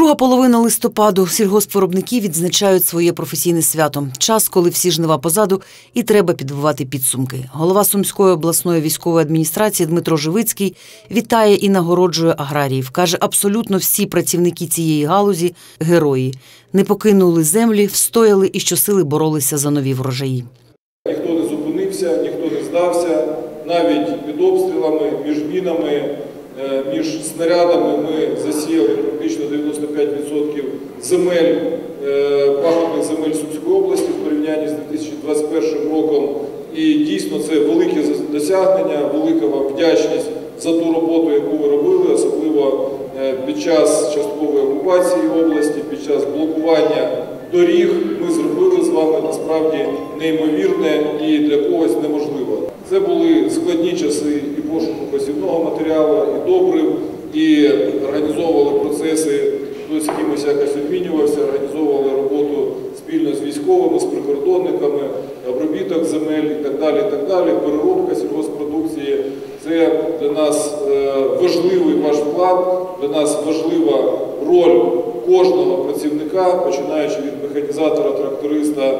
Друга половина листопаду. Сільгоспвиробники відзначають своє професійне свято. Час, коли всі жнива позаду і треба підбивати підсумки. Голова Сумської обласної військової адміністрації Дмитро Живицький вітає і нагороджує аграріїв. Каже, абсолютно всі працівники цієї галузі – герої. Не покинули землі, встояли і щосили боролися за нові врожаї. Ніхто не зупинився, ніхто не здався. Навіть під обстрілами, між мінами, між снарядами ми засіяли практично 95% земель, пахотних земель Сумської області в порівнянні з 2021 роком. І дійсно це велике досягнення, велика вам вдячність за ту роботу, яку ви робили, особливо під час часткової окупації області, під час блокування доріг. Ми зробили з вами насправді неймовірне і для когось неможливо. Це були складні часи і пошуку посівного матеріалу, і добрив, і організовували процеси, хтось з кимось якось обмінювався, організовували роботу спільно з військовими, з прикордонниками, обробіток земель і так далі, переробка сільгоспродукції. Це для нас важливий ваш вклад, для нас важлива роль кожного працівника, починаючи від механізатора, тракториста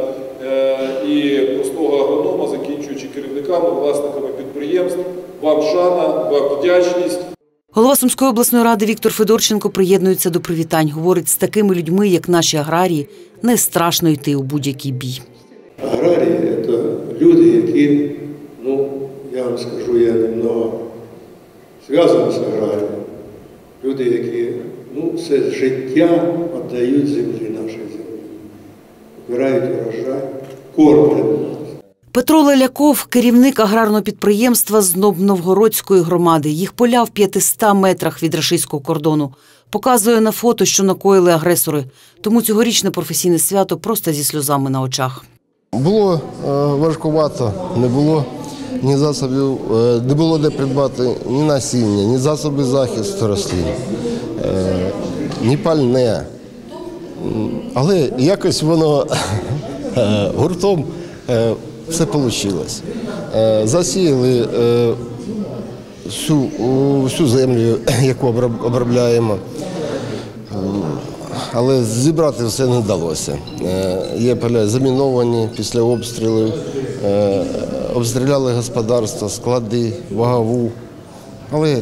і простого агронома, закінчуючи керівниками, власниками підприємств. Вам шана, вам вдячність. Голова Сумської обласної ради Віктор Федорченко приєднується до привітань. Говорить, з такими людьми, як наші аграрії, не страшно йти у будь-який бій. Аграрії – це люди, які, я вам скажу, я немного зв'язаний з аграрією. Люди, які все життя віддають землі, нашій землі. Збирають урожай, кормлять нас. Петро Леляков – керівник аграрного підприємства Зноб-Новгородської громади. Їх поля в 500 метрах від рашистського кордону. Показує на фото, що накоїли агресори. Тому цьогорічне професійне свято просто зі сльозами на очах. Було важкувато, не було ні засобів, не було де придбати ні насіння, ні засоби захисту рослин, ні пальне. Але якось воно гуртом все вийшло. Засіяли всю землю, яку обробляємо, але зібрати все не вдалося. Є поля заміновані після обстрілів, обстріляли господарства, склади, вагову. Але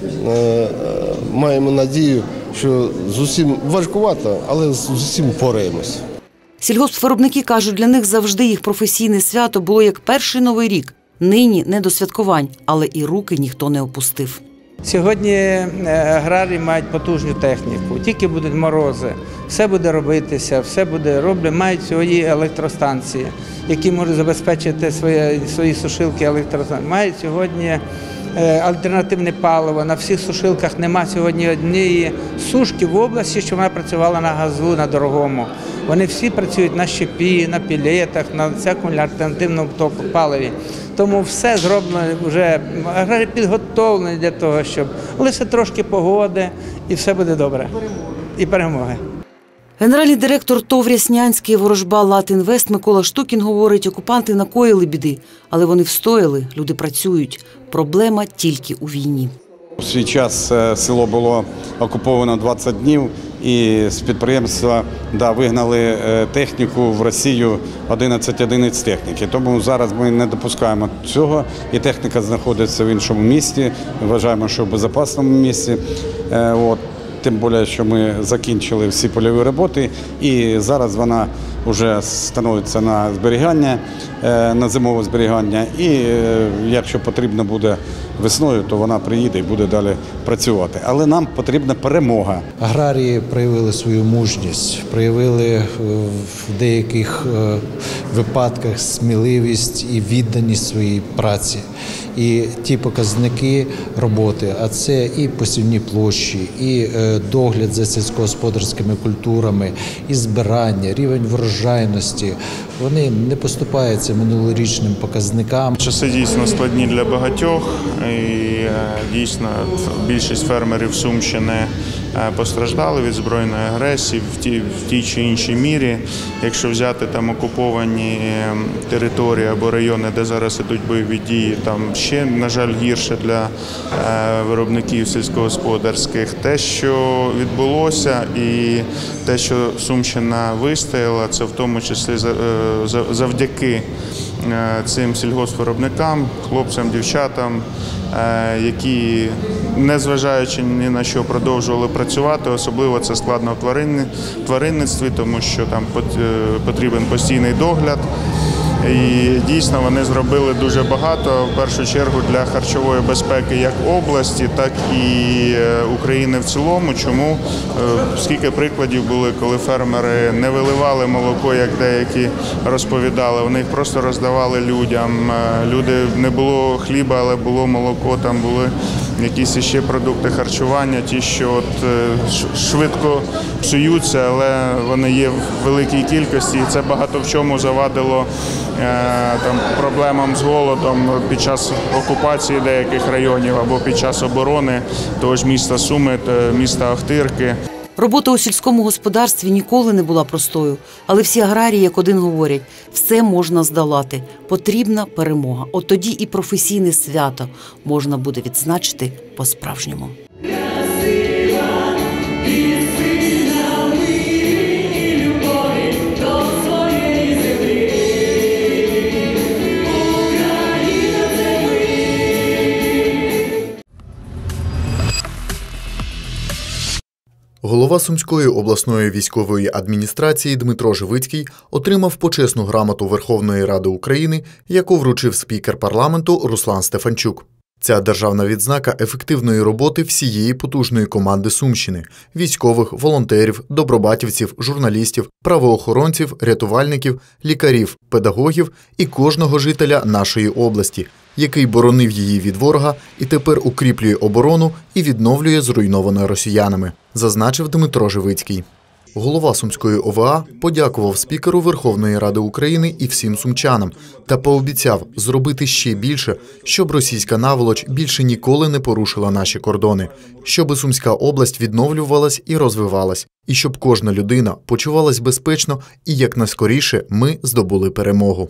маємо надію, що з усім важкувато, але з усім впораємось. Сільгоспвиробники кажуть, для них завжди їх професійне свято було як перший Новий рік. Нині не до святкувань, але і руки ніхто не опустив. Сьогодні аграрії мають потужну техніку. Тільки будуть морози, все буде робитися, все буде роблено. Мають свої електростанції, які можуть забезпечити свої сушилки електростанції. Мають сьогодні альтернативне паливо. На всіх сушилках немає сьогодні однієї сушки в області, що вона працювала на газу, на дорогому. Вони всі працюють на щепі, на пілетах, на всякому альтернативному паливі. Тому все зроблено вже, аграрії підготовлені для того, щоб лише трошки погоди і все буде добре. І перемоги. Генеральний директор ТОВ «Ряснянський ворожба Латінвест» Микола Штукін говорить, окупанти накоїли біди, але вони встояли, люди працюють. Проблема тільки у війні. У свій час село було окуповано 20 днів і з підприємства вигнали техніку в Росію 11 одиниць техніки. Тому зараз ми не допускаємо цього і техніка знаходиться в іншому місті, вважаємо, що в безпечному місці. Тим більше, що ми закінчили всі польові роботи і зараз вона вже становиться на зберігання, на зимове зберігання. І якщо потрібно буде весною, то вона приїде і буде далі працювати. Але нам потрібна перемога. Аграрії проявили свою мужність, проявили в деяких випадках сміливість і відданість своїй праці. І ті показники роботи, а це і посівні площі, і догляд за сільськогосподарськими культурами, і збирання, рівень врожаю. врожайності, вони не поступаються минулорічним показникам. Часи дійсно складні для багатьох, і дійсно більшість фермерів Сумщини постраждали від збройної агресії в тій чи іншій мірі. Якщо взяти там окуповані території або райони, де зараз ідуть бойові дії, там ще, на жаль, гірше для виробників сільськогосподарських. Те, що відбулося, і те, що Сумщина вистояла, це в тому числі завдяки цим сільгоспвиробникам, хлопцям, дівчатам, які, незважаючи ні на що, продовжували працювати. Особливо це складно в тваринництві, тому що там потрібен постійний догляд. І дійсно вони зробили дуже багато, в першу чергу для харчової безпеки як області, так і України в цілому. Чому? Скільки прикладів були, коли фермери не виливали молоко, як деякі розповідали, вони їх просто роздавали людям. Не було хліба, але було молоко, там були якісь ще продукти харчування, ті, що швидко псуються, але вони є в великій кількості, і це багато в чому завадило проблемам з голодом під час окупації деяких районів або під час оборони того ж міста Суми, міста Охтирки. Робота у сільському господарстві ніколи не була простою, але всі аграрії як один говорять – все можна здолати, потрібна перемога. От тоді і професійне свято можна буде відзначити по-справжньому. Голова Сумської обласної військової адміністрації Дмитро Живицький отримав почесну грамоту Верховної Ради України, яку вручив спікер парламенту Руслан Стефанчук. Ця державна відзнака ефективної роботи всієї потужної команди Сумщини – військових, волонтерів, добробатівців, журналістів, правоохоронців, рятувальників, лікарів, педагогів і кожного жителя нашої області, який боронив її від ворога і тепер укріплює оборону і відновлює зруйноване росіянами, зазначив Дмитро Живицький. Голова Сумської ОВА подякував спікеру Верховної Ради України і всім сумчанам та пообіцяв зробити ще більше, щоб російська наволоч більше ніколи не порушила наші кордони, щоб Сумська область відновлювалась і розвивалась, і щоб кожна людина почувалась безпечно і якнайскоріше ми здобули перемогу.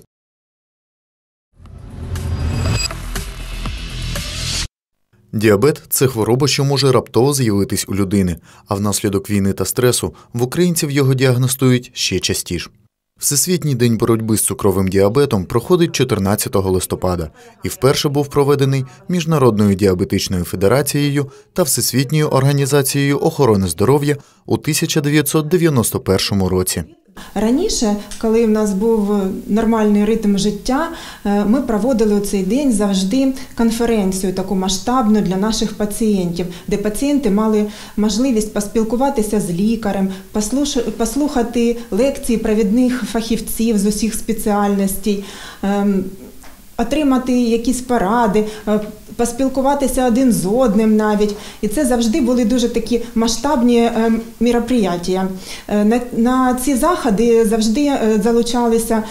Діабет – це хвороба, що може раптово з'явитись у людини, а внаслідок війни та стресу в українців його діагностують ще частіше. Всесвітній день боротьби з цукровим діабетом проходить 14 листопада і вперше був проведений Міжнародною діабетичною федерацією та Всесвітньою організацією охорони здоров'я у 1991 році. Раніше, коли в нас був нормальний ритм життя, ми проводили у цей день завжди конференцію таку масштабну для наших пацієнтів, де пацієнти мали можливість поспілкуватися з лікарем, послухати лекції провідних фахівців з усіх спеціальностей, отримати якісь поради, поспілкуватися один з одним навіть. І це завжди були дуже такі масштабні мероприятия. На ці заходи завжди залучалися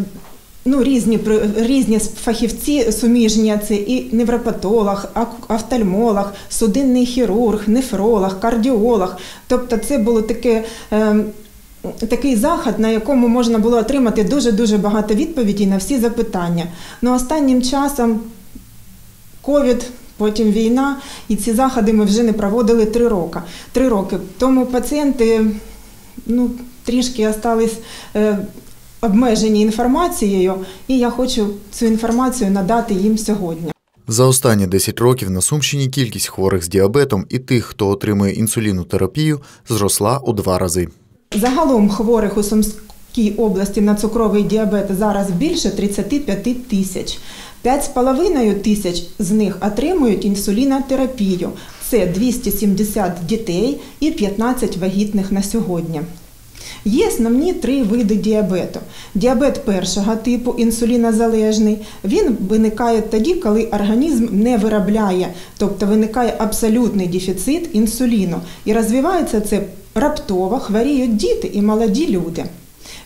різні фахівці суміжні. Це і невропатолог, офтальмолог, судинний хірург, нефролог, кардіолог. Тобто це було такий захід, на якому можна було отримати дуже-дуже багато відповідей на всі запитання. Но останнім часом ковід, потім війна, і ці заходи ми вже не проводили 3 роки. Тому пацієнти трішки залишились обмежені інформацією, і я хочу цю інформацію надати їм сьогодні. За останні 10 років на Сумщині кількість хворих з діабетом і тих, хто отримує інсулінотерапію, зросла у 2 рази. Загалом хворих у Сумській області на цукровий діабет зараз більше 35 тисяч. 5,5 тисяч з них отримують інсулінотерапію. Це 270 дітей і 15 вагітних на сьогодні. Є основні 3 види діабету. Діабет першого типу, інсулінозалежний, він виникає тоді, коли організм не виробляє, тобто виникає абсолютний дефіцит інсуліну. І розвивається це раптово, хворіють діти і молоді люди.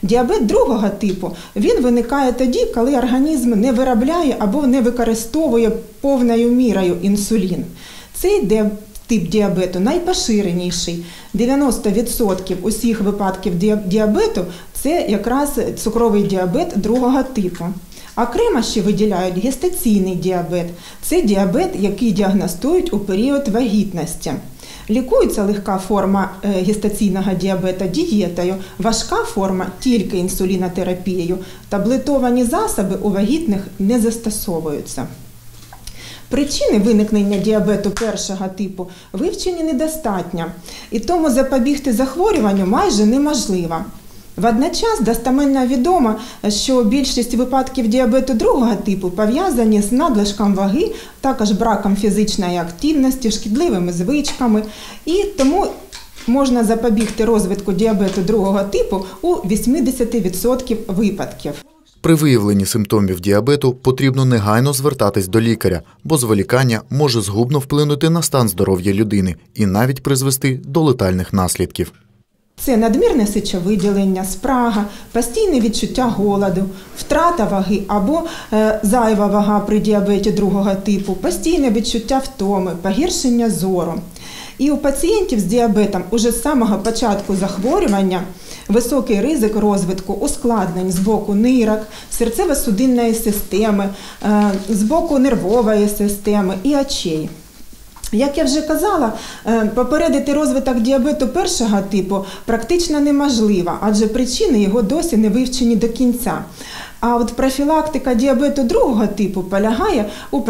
Діабет другого типу, він виникає тоді, коли організм не виробляє або не використовує повною мірою інсулін. Цей тип діабету найпоширеніший. 90% усіх випадків діабету – це якраз цукровий діабет другого типу. Окремо ще виділяють гестаційний діабет. Це діабет, який діагностують у період вагітності. Лікується легка форма гестаційного діабета дієтою, важка форма – тільки інсулінотерапією. Таблетовані засоби у вагітних не застосовуються. Причини виникнення діабету першого типу вивчені недостатньо, і тому запобігти захворюванню майже неможливо. Водночас достеменно відомо, що більшість випадків діабету другого типу пов'язані з надлишком ваги, також браком фізичної активності, шкідливими звичками, і тому можна запобігти розвитку діабету другого типу у 80% випадків. При виявленні симптомів діабету потрібно негайно звертатись до лікаря, бо зволікання може згубно вплинути на стан здоров'я людини і навіть призвести до летальних наслідків. Це надмірне сечовиділення, спрага, постійне відчуття голоду, втрата ваги або зайва вага при діабеті другого типу, постійне відчуття втоми, погіршення зору. І у пацієнтів з діабетом уже з самого початку захворювання високий ризик розвитку ускладнень з боку нирок, серцево-судинної системи, з боку нервової системи і очей. Як я вже казала, попередити розвиток діабету першого типу практично неможливо, адже причини його досі не вивчені до кінця. А от профілактика діабету другого типу полягає у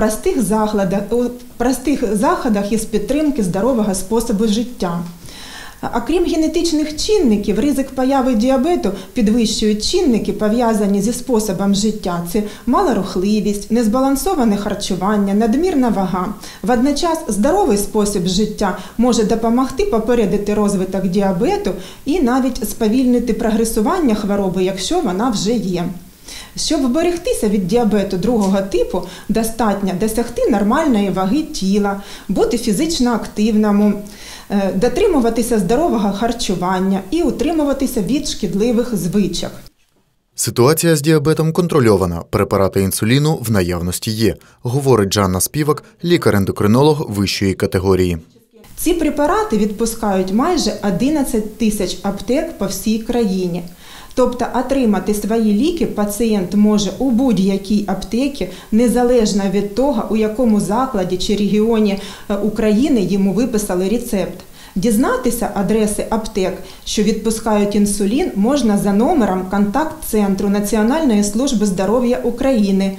простих заходах із підтримки здорового способу життя. Окрім генетичних чинників, ризик появи діабету підвищують чинники, пов'язані зі способом життя. Це малорухливість, незбалансоване харчування, надмірна вага. Водночас здоровий спосіб життя може допомогти попередити розвиток діабету і навіть сповільнити прогресування хвороби, якщо вона вже є. Щоб вберегтися від діабету другого типу, достатньо досягти нормальної ваги тіла, бути фізично активним, дотримуватися здорового харчування і утримуватися від шкідливих звичок. Ситуація з діабетом контрольована, препарати інсуліну в наявності є, говорить Жанна Співак, лікар-ендокринолог вищої категорії. Ці препарати відпускають майже 11 тисяч аптек по всій країні. Тобто отримати свої ліки пацієнт може у будь-якій аптеці, незалежно від того, у якому закладі чи регіоні України йому виписали рецепт. Дізнатися адреси аптек, що відпускають інсулін, можна за номером контакт-центру Національної служби здоров'я України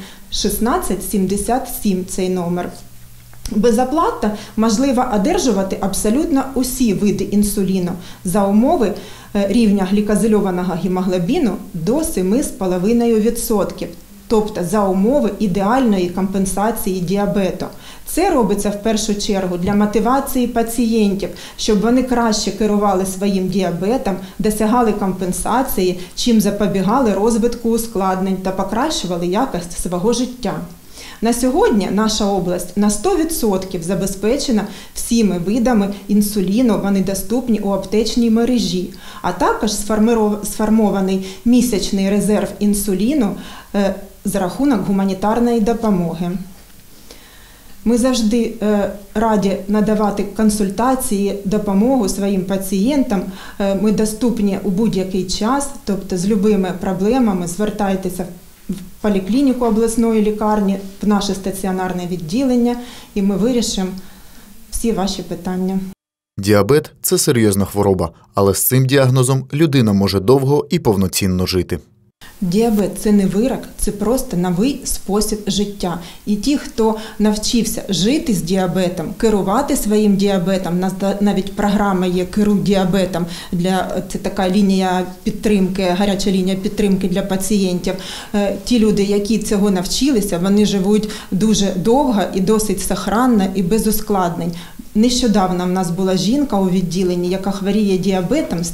1677 цей номер. Безоплатно можливо одержувати абсолютно усі види інсуліну за умови рівня глікозильованого гемоглобіну до 7,5%, тобто за умови ідеальної компенсації діабету. Це робиться в першу чергу для мотивації пацієнтів, щоб вони краще керували своїм діабетом, досягали компенсації, чим запобігали розвитку ускладнень та покращували якість свого життя. На сьогодні наша область на 100% забезпечена всіми видами інсуліну, вони доступні у аптечній мережі, а також сформований місячний резерв інсуліну за рахунок гуманітарної допомоги. Ми завжди раді надавати консультації, допомогу своїм пацієнтам. Ми доступні у будь-який час, тобто з будь-якими проблемами звертайтеся в поліклініку обласної лікарні, в наше стаціонарне відділення, і ми вирішимо всі ваші питання. Діабет – це серйозна хвороба, але з цим діагнозом людина може довго і повноцінно жити. Діабет – це не вирок, це просто новий спосіб життя. І ті, хто навчився жити з діабетом, керувати своїм діабетом, навіть програма є «Керуй діабетом», це така лінія підтримки, гаряча лінія підтримки для пацієнтів. Ті люди, які цього навчилися, вони живуть дуже довго і досить сохранно і без ускладнень. Нещодавно в нас була жінка у відділенні, яка хворіє діабетом з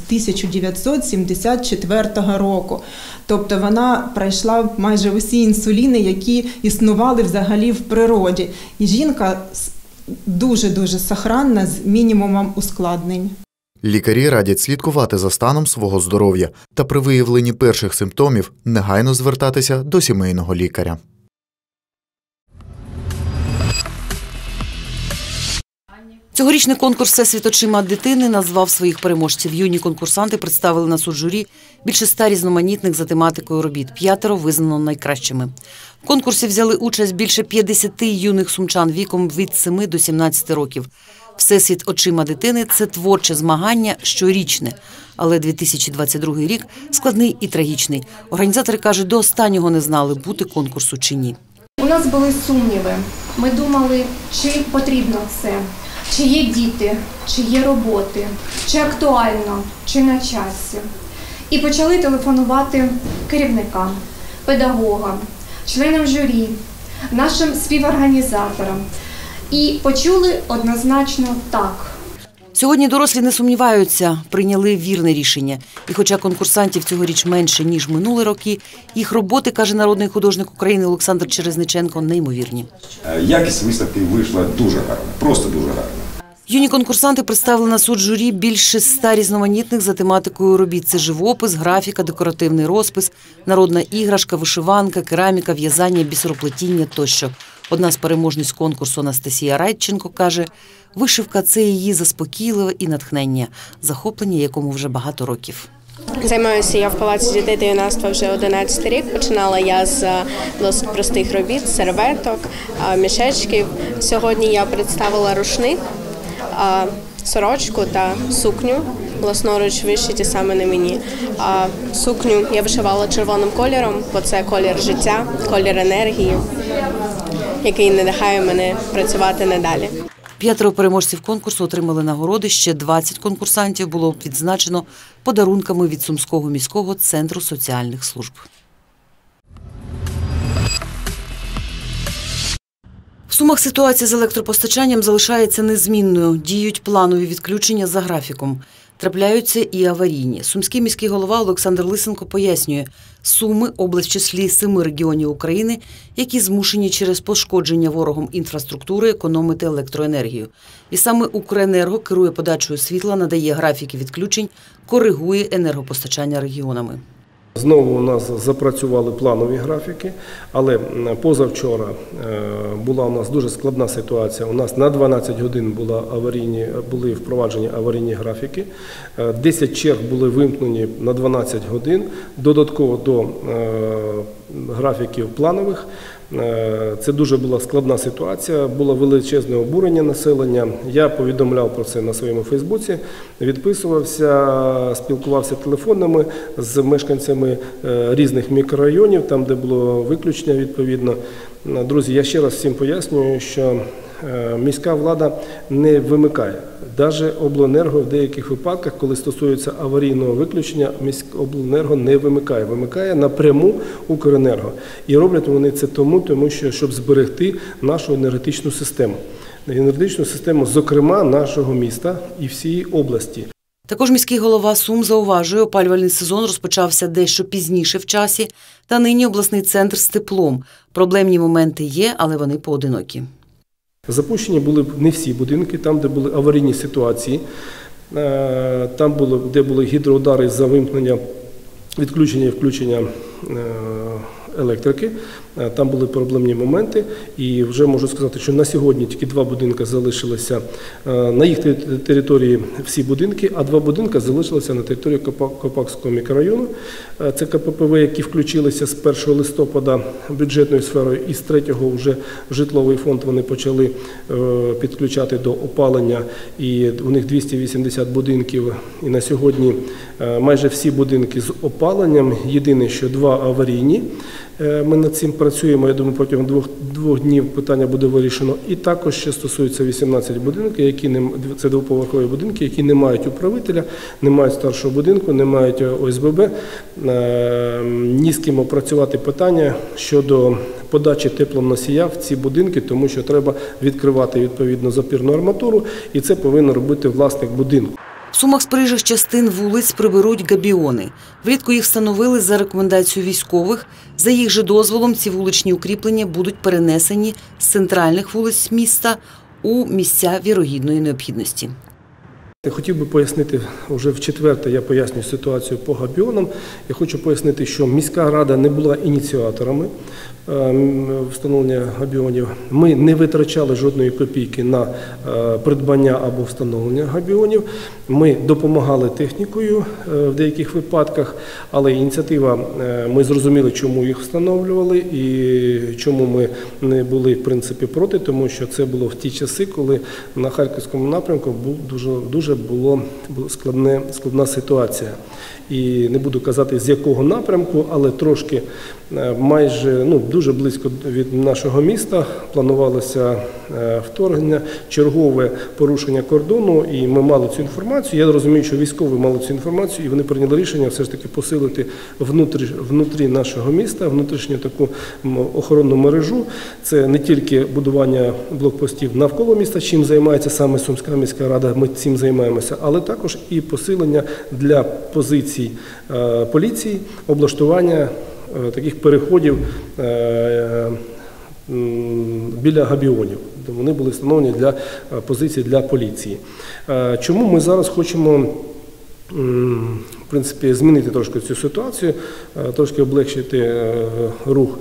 1974 року. Тобто вона пройшла майже усі інсуліни, які існували взагалі в природі. І жінка дуже-дуже сохранна з мінімумом ускладнень. Лікарі радять слідкувати за станом свого здоров'я та при виявленні перших симптомів негайно звертатися до сімейного лікаря. Цьогорічний конкурс «Всесвіт очима дитини» назвав своїх переможців. Юні конкурсанти представили на суд журі більше 100 різноманітних за тематикою робіт. 5 визнано найкращими. В конкурсі взяли участь більше 50 юних сумчан віком від 7 до 17 років. «Всесвіт очима дитини» – це творче змагання щорічне. Але 2022 рік складний і трагічний. Організатори кажуть, до останнього не знали, бути конкурсу чи ні. У нас були сумніви. Ми думали, чи потрібно це, чи є діти, чи є роботи, чи актуально, чи на часі. І почали телефонувати керівникам, педагогам, членам журі, нашим співорганізаторам. І почули однозначно «так». Сьогодні дорослі не сумніваються, прийняли вірне рішення. І хоча конкурсантів цьогоріч менше, ніж минулі роки, їх роботи, каже народний художник України Олександр Черезниченко, неймовірні. Якість виставки вийшла дуже гарна, просто дуже гарна. Юні конкурсанти представили на суд журі більше 100 різноманітних за тематикою робіт. Це живопис, графіка, декоративний розпис, народна іграшка, вишиванка, кераміка, в'язання, бісероплетіння тощо. Одна з переможниць конкурсу Анастасія Радченко каже, вишивка – це її заспокійливе і натхнення, захоплення якому вже багато років. Займаюся я в Палаці дітей та юнацтва вже 11 рік. Починала я з досить простих робіт, серветок, мішечків. Сьогодні я представила рушник, сорочку та сукню, власноруч вишиті саме на мені. Сукню я вишивала червоним кольором, бо це колір життя, колір енергії, який надихає мене працювати надалі. 5 переможців конкурсу отримали нагороди, ще 20 конкурсантів було відзначено подарунками від Сумського міського центру соціальних служб. В Сумах ситуація з електропостачанням залишається незмінною. Діють планові відключення за графіком. Трапляються і аварійні. Сумський міський голова Олександр Лисенко пояснює, Суми – область в числі 7 регіонів України, які змушені через пошкодження ворогом інфраструктури економити електроенергію. І саме Укренерго керує подачею світла, надає графіки відключень, коригує енергопостачання регіонами. Знову у нас запрацювали планові графіки, але позавчора була у нас дуже складна ситуація. У нас на 12 годин були впроваджені аварійні графіки, 10 черг були вимкнені на 12 годин, додатково до графіків планових. Це дуже була складна ситуація, було величезне обурення населення. Я повідомляв про це на своєму Фейсбуці, відписувався, спілкувався телефонами з мешканцями різних мікрорайонів, там, де було виключення відповідно. Друзі, я ще раз всім пояснюю, що міська влада не вимикає. Навіть обленерго в деяких випадках, коли стосується аварійного виключення, обленерго не вимикає. Вимикає напряму Укренерго. І роблять вони це тому що, щоб зберегти нашу енергетичну систему. Енергетичну систему, зокрема, нашого міста і всієї області. Також міський голова Сум зауважує, опалювальний сезон розпочався дещо пізніше в часі, та нині обласний центр з теплом. Проблемні моменти є, але вони поодинокі. Запущені були не всі будинки, там, де були аварійні ситуації, там, де були гідроудари за вимкнення, відключення і включення електрики, там були проблемні моменти. І вже можу сказати, що на сьогодні тільки 2 будинки залишилися на їх території, всі будинки, а 2 будинки залишилися на території Копакського мікрорайону. Це КППВ, які включилися з 1 листопада бюджетною сферою, і з 3-го вже житловий фонд вони почали підключати до опалення, і у них 280 будинків, і на сьогодні майже всі будинки з опаленням, єдине, що 2 аварійні. Ми над цим працюємо, я думаю, протягом 2 днів питання буде вирішено. І також ще стосується 18 будинків, це 2-поверхові будинки, які не мають управителя, не мають старшого будинку, не мають ОСББ. Ні з ким опрацювати питання щодо подачі теплоносія в ці будинки, тому що треба відкривати відповідно запірну арматуру, і це повинен робити власник будинку. В Сумах з проїжджих частин вулиць приберуть габіони. Влітку їх встановили за рекомендацією військових. За їх же дозволом ці вуличні укріплення будуть перенесені з центральних вулиць міста у місця вірогідної необхідності. Я хотів би пояснити, вже вчетверте я пояснюю ситуацію по габіонам. Я хочу пояснити, що міська рада не була ініціаторами встановлення габіонів. Ми не витрачали жодної копійки на придбання або встановлення габіонів. Ми допомагали технікою в деяких випадках, але ініціатива, ми зрозуміли, чому їх встановлювали і чому ми не були, в принципі, проти, тому що це було в ті часи, коли на Харківському напрямку дуже була складна ситуація. І не буду казати, з якого напрямку, але трошки майже дуже близько від нашого міста планувалося вторгнення, чергове порушення кордону, і ми мали цю інформацію. Я розумію, що військові мали цю інформацію, і вони прийняли рішення все ж таки посилити внутрі нашого міста, внутрішню таку охоронну мережу. Це не тільки будування блокпостів навколо міста, чим займається саме Сумська міська рада, ми цим займаємося, але також і посилення для позицій поліції, облаштування таких переходів біля габіонів. Вони були встановлені для позицій для поліції. Чому ми зараз хочемо, в принципі, змінити трошки цю ситуацію, трошки облегшити рух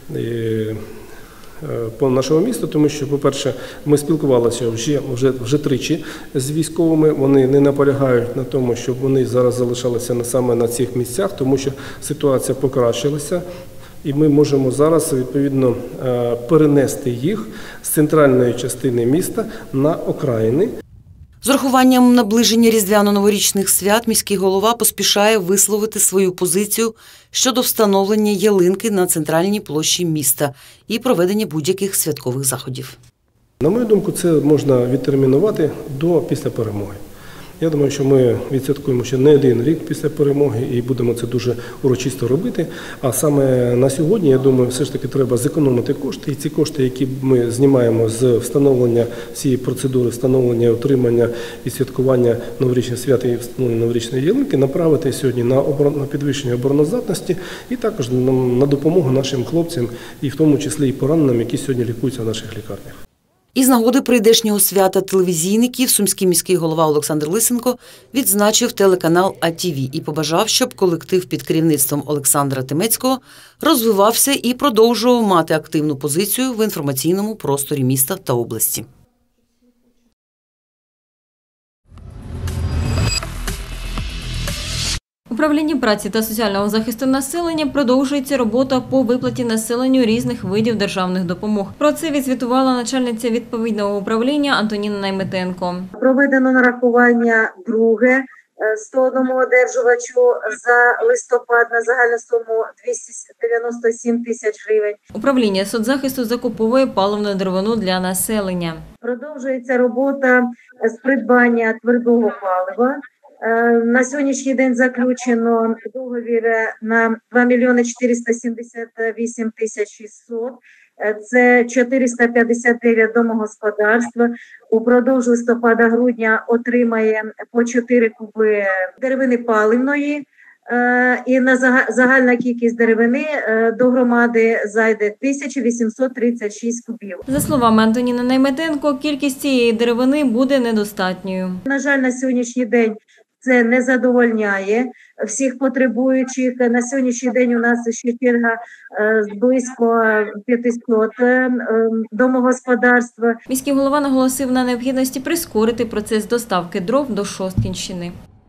по нашому місту, тому що, по-перше, ми спілкувалися вже тричі з військовими, вони не наполягають на тому, щоб вони зараз залишалися саме на цих місцях, тому що ситуація покращилася, і ми можемо зараз, відповідно, перенести їх з центральної частини міста на окраїни. З урахуванням наближення різдвяно-новорічних свят міський голова поспішає висловити свою позицію щодо встановлення ялинки на центральній площі міста і проведення будь-яких святкових заходів. На мою думку, це можна відтермінувати після перемоги. Я думаю, що ми відсвяткуємо ще не один рік після перемоги і будемо це дуже урочисто робити. А саме на сьогодні, я думаю, все ж таки треба зекономити кошти. І ці кошти, які ми знімаємо з встановлення всієї процедури, встановлення, утримання і святкування новорічних свят і встановлення новорічної ялинки, направити сьогодні на підвищення обороноздатності і також на допомогу нашим хлопцям, і в тому числі і пораненим, які сьогодні лікуються в наших лікарнях. Із нагоди прийдешнього свята телевізійників сумський міський голова Олександр Лисенко відзначив телеканал АТВ і побажав, щоб колектив під керівництвом Олександра Тимецького розвивався і продовжував мати активну позицію в інформаційному просторі міста та області. У управлінні праці та соціального захисту населення продовжується робота по виплаті населенню різних видів державних допомог. Про це відзвітувала начальниця відповідного управління Антоніна Найметенко. Проведено нарахування друге 101 одержувачу за листопад на загальну суму 297 тисяч гривень. Управління соцзахисту закуповує паливну деревину для населення. Продовжується робота з придбання твердого палива. На сьогоднішній день заключено договір на 2 мільйони 478 тисяч 600. Це 459 домогосподарств. Упродовж листопада-грудня отримає по 4 куби деревини паливної. І на загальна кількість деревини до громади зайде 1836 кубів. За словами Антоніни Найметенко, кількість цієї деревини буде недостатньою. На жаль, на сьогоднішній день це не задовольняє всіх потребуючих. На сьогоднішній день у нас ще черга близько 500 домогосподарств. Міський голова наголосив на необхідності прискорити процес доставки дров до Шосткінщини.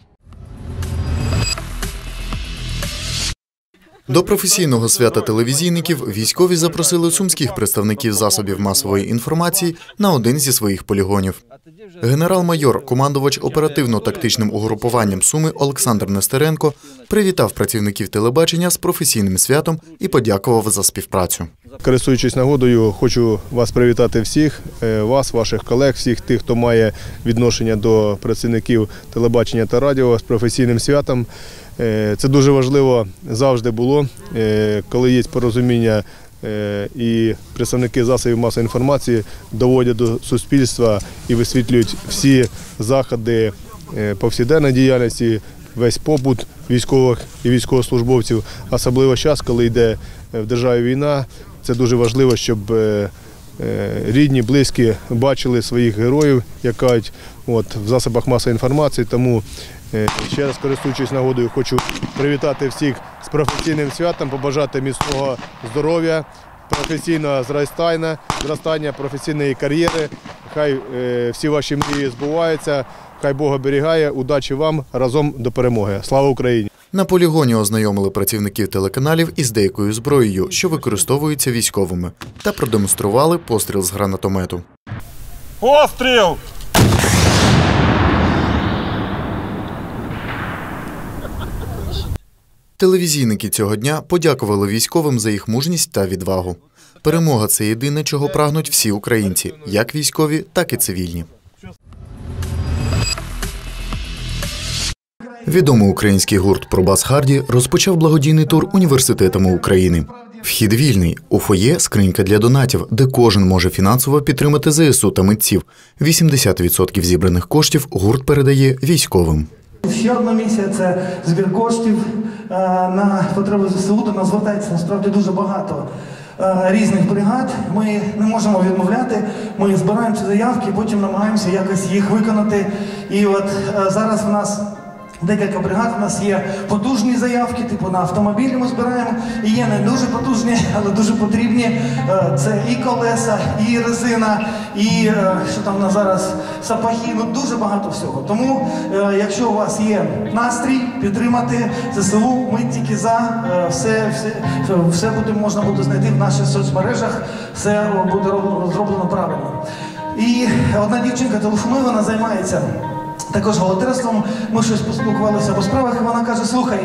До професійного свята телевізійників військові запросили сумських представників засобів масової інформації на один зі своїх полігонів. Генерал-майор, командувач оперативно-тактичним угрупуванням Суми Олександр Нестеренко привітав працівників телебачення з професійним святом і подякував за співпрацю. Користуючись нагодою, хочу вас привітати всіх, вас, ваших колег, всіх тих, хто має відношення до працівників телебачення та радіо з професійним святом. Це дуже важливо завжди було, коли є порозуміння і представники засобів масової інформації доводять до суспільства і висвітлюють всі заходи повсякденної діяльності, весь побут військових і військовослужбовців. Особливо зараз, коли йде в державі війна, це дуже важливо, щоб рідні, близькі бачили своїх героїв, як кажуть, в засобах масової інформації. Тому ще раз, користуючись нагодою, хочу привітати всіх з професійним святом, побажати міцного здоров'я, професійного зростання, професійної кар'єри. Хай всі ваші мрії збуваються, хай Бог оберігає, удачі вам, разом до перемоги. Слава Україні! На полігоні ознайомили працівників телеканалів із деякою зброєю, що використовується військовими, та продемонстрували постріл з гранатомету. Постріл! Телевізійники цього дня подякували військовим за їх мужність та відвагу. Перемога – це єдине, чого прагнуть всі українці, як військові, так і цивільні. Відомий український гурт «Пробас Харді» розпочав благодійний тур університетами України. Вхід вільний. У фоє – скринька для донатів, де кожен може фінансово підтримати ЗСУ та митців. 80% зібраних коштів гурт передає військовим. Ще одна місія – це збір коштів на потреби ЗСУ. До нас звертається насправді дуже багато різних бригад. Ми не можемо відмовляти, ми збираємо ці заявки, потім намагаємося якось їх виконати. І от зараз в нас декілька бригад, у нас є потужні заявки, типу на автомобілі ми збираємо, і є не дуже потужні, але дуже потрібні. Це і колеса, і резина, і що там у нас зараз, сапоги, дуже багато всього. Тому, якщо у вас є настрій підтримати ЗСУ, ми тільки за, все можна буде знайти в наших соцмережах, все буде зроблено правильно. І одна дівчинка телефонує, вона займається також волонтерством, ми щось поспілкувалися по справах, і вона каже: слухай,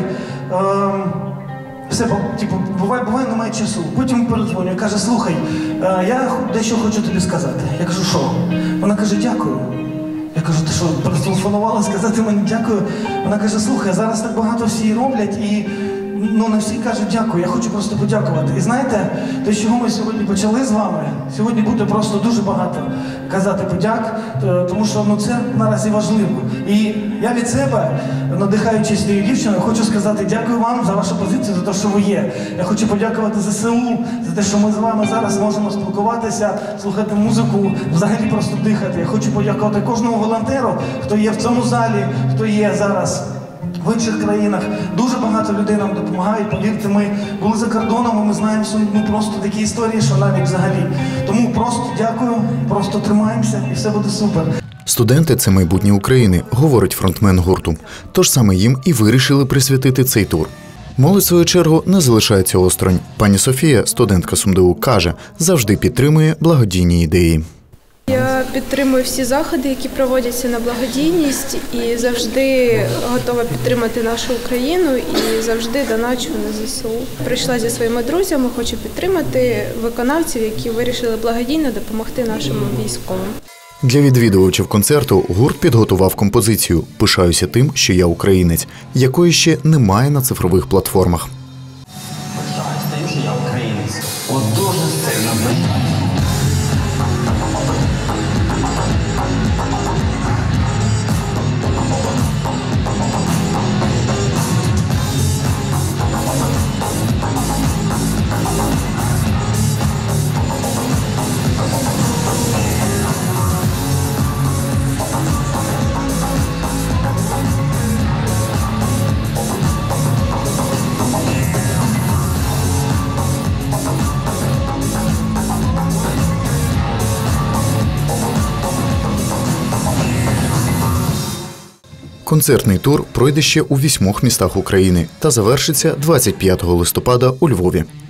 все, типу, буває, немає часу. Потім передзвонює, каже: слухай, я дещо хочу тобі сказати. Я кажу: що? Вона каже: дякую. Я кажу: ти що, перетелефонувала сказати мені дякую? Вона каже: слухай, зараз так багато всі роблять, і не всі кажуть дякую, я хочу просто подякувати. І знаєте, те, з чого ми сьогодні почали з вами, сьогодні буде просто дуже багато казати подяк, тому що це наразі важливо. І я від себе, надихаючись цією дівчиною, хочу сказати дякую вам за вашу позицію, за те, що ви є. Я хочу подякувати ЗСУ за те, що ми з вами зараз можемо спілкуватися, слухати музику, взагалі просто дихати. Я хочу подякувати кожному волонтеру, хто є в цьому залі, хто є зараз в інших країнах. Дуже багато людей нам допомагають, повірте, ми були за кордоном, ми знаємо просто такі історії, що навіть взагалі. Тому просто дякую, просто тримаємося і все буде супер. Студенти – це майбутнє України, говорить фронтмен гурту. Тож саме їм і вирішили присвятити цей тур. Молодь, в свою чергу, не залишається осторонь. Пані Софія, студентка СумДУ, каже, завжди підтримує благодійні ідеї. Я підтримую всі заходи, які проводяться на благодійність, і завжди готова підтримати нашу Україну, і завжди доначу на ЗСУ. Прийшла зі своїми друзями, хочу підтримати виконавців, які вирішили благодійно допомогти нашим військовим. Для відвідувачів концерту гурт підготував композицію «Пишаюся тим, що я українець», якої ще немає на цифрових платформах. Пишаюся тим, що я українець. От дуже сильно. Концертний тур пройде ще у 8 містах України та завершиться 25 листопада у Львові.